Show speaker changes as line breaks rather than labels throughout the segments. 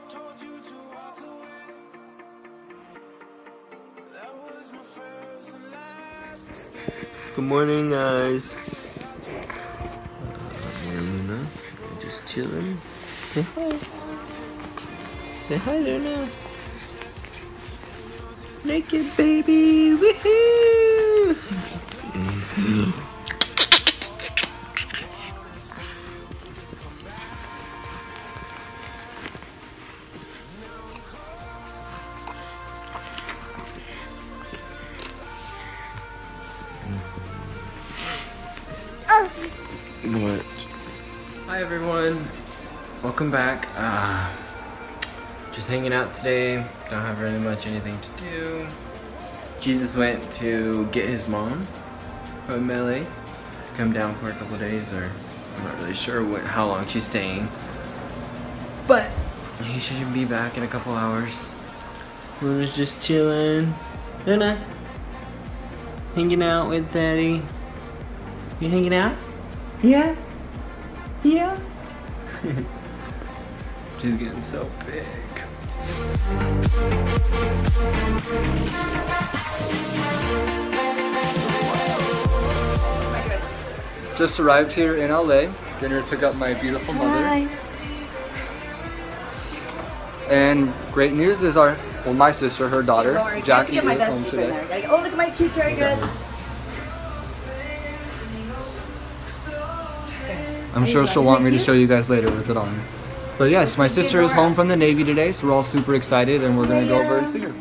Good morning, guys. Luna, you're just chilling. Say hi. Say hi, Luna. Naked baby. Woohoo! What? Hi everyone, welcome back. Just hanging out today. Don't have really much anything to do. Jesus went to get his mom from LA, come down for a couple of days, or I'm not really sure how long she's staying. But he should be back in a couple hours. Luna's just chilling. Luna, hanging out with Daddy. You hanging out? Yeah? Yeah? She's getting so big.
Just arrived here in LA. Dinner to pick up my beautiful mother.
Hi.
And great news is my sister, her daughter, Jackie, is home today.
Oh, look at my teacher, I guess.
I'm sure she'll want me to show you guys later with it on. But yes, my sister is home from the Navy today, so we're all super excited and we're going to go over and see her.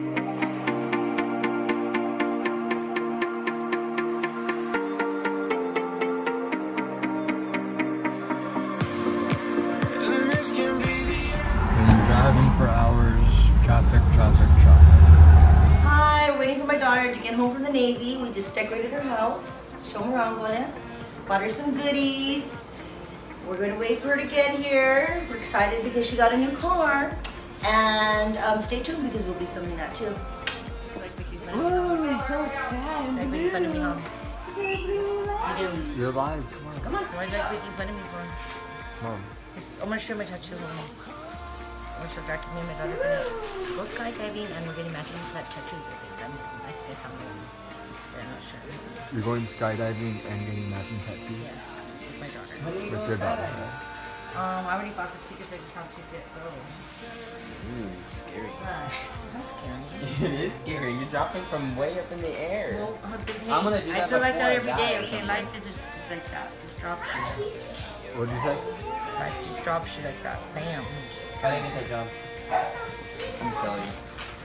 Been driving for hours, traffic.
Hi, we're waiting for my daughter to get home from the Navy. We just decorated her house. Show her around, Glenna. Bought her some goodies. We're going to wait for her to get here. We're excited because she got a new car. And stay tuned because we'll be filming that too. It's like making fun of me. Like making fun of me, huh? You do.
You're live.
Come on. Why are you like making fun of me for?
Mom.
I'm going to show my tattoo. I'm going to show Jackie and my daughter gonna go skydiving and we're getting matching tattoos. I think I found one. I'm not sure.
You're going skydiving and getting matching tattoos?
Yes. With my daughter.
With your daughter.
I already bought the tickets, I just have to get those.
Scary.
That's scary.
It is scary. You're dropping from way up in the air.
Well,
I'm gonna do that
I feel like that
before
every
I
day.
die.
Okay, life is like that. Just drops you.
What'd you say?
Life just drops you like that. Bam. Just
How did I get that job? I'm telling you.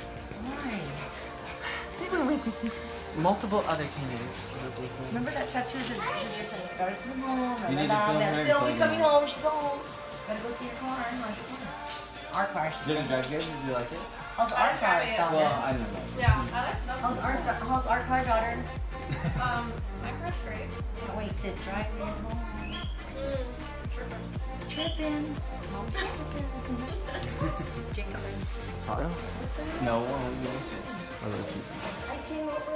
why?
Multiple other candidates.
Remember that tattoo that your son scars from home?
You need to film her and
Phil,
plug
you
it
coming
in.
home? She's home. Gotta go see your car. How's your car? Our car.
Did it drive good? Did you like it?
How's our car, daughter?
Well, I don't know.
Yeah, I like that.
How's our car, daughter?
My car's great.
Can't wait to drive in home. Tripping. Mom's tripping. Jacob.
Tara?
No,
I love you.
I came over.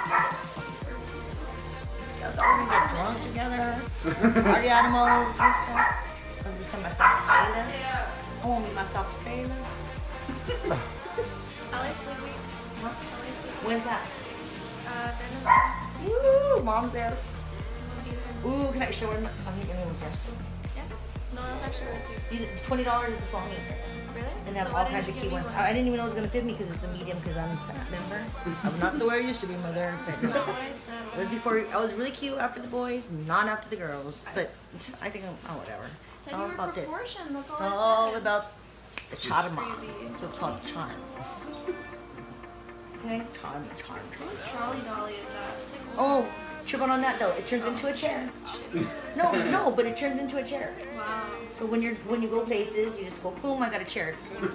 We're gonna get drunk together. Party animals and stuff. I'm gonna become myself a sailor.
Yeah.
I wanna be myself a sailor.
I like Fleet Week.
What?
I like Fleet Week.
When's that?
Then
Woo! Mom's there.
it's
Ooh, can I show her? I'm gonna dress her.
yeah. No, that's actually really cute.
These are $20 at the Swami.
Really?
And they have
So
all
why
kinds
didn't
of
you
cute
give
ones.
me
I didn't even know it was gonna fit me because it's a medium because I'm fat, remember? I'm not the way I used to be, mother. But
one? No, I said
it was before, I was really cute after the boys, not after the girls. But I think I'm, whatever. It's
said
all
you were
about this.
proportion, that's
It's
all I
all
said.
about the charm.
crazy.
That's what it's called, charm. Okay? Charm.
Trolley dolly is that?
Oh, tripping on that though. It turns into a chair. No, but it turns into a chair.
Wow.
So when you go places, you just go, boom, I got a chair.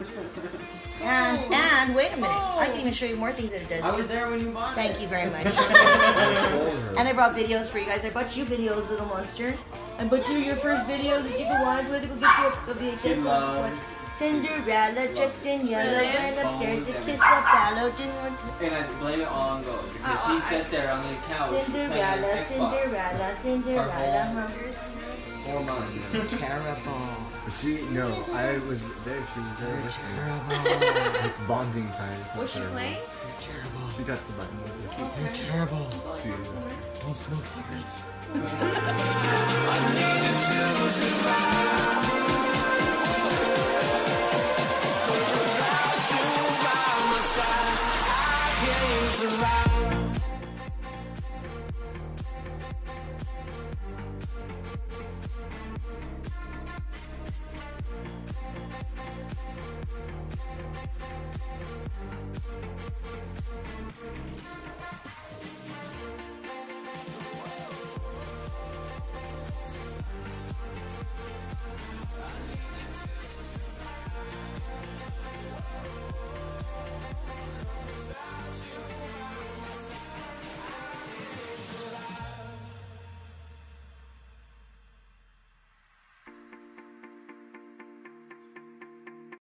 And wait a minute, I can even show you more things that it does.
I was there when you bought it.
Thank you very much. And I brought videos for you guys. I bought you videos, little monster. I bought you your first videos that you can watch. Let me go get you a VHS. Watch Cinderella dressed in yellow went upstairs to kiss a fellow.
And I blame it all on Gold because he sat there on the couch
Cinderella,
playing Xbox
Cinderella, huh?
4 months.
Terrible.
No, I was there. She was there with me. Like bonding time.
Was she playing?
You're terrible.
She touched the button.
You're terrible. Don't smoke cigarettes.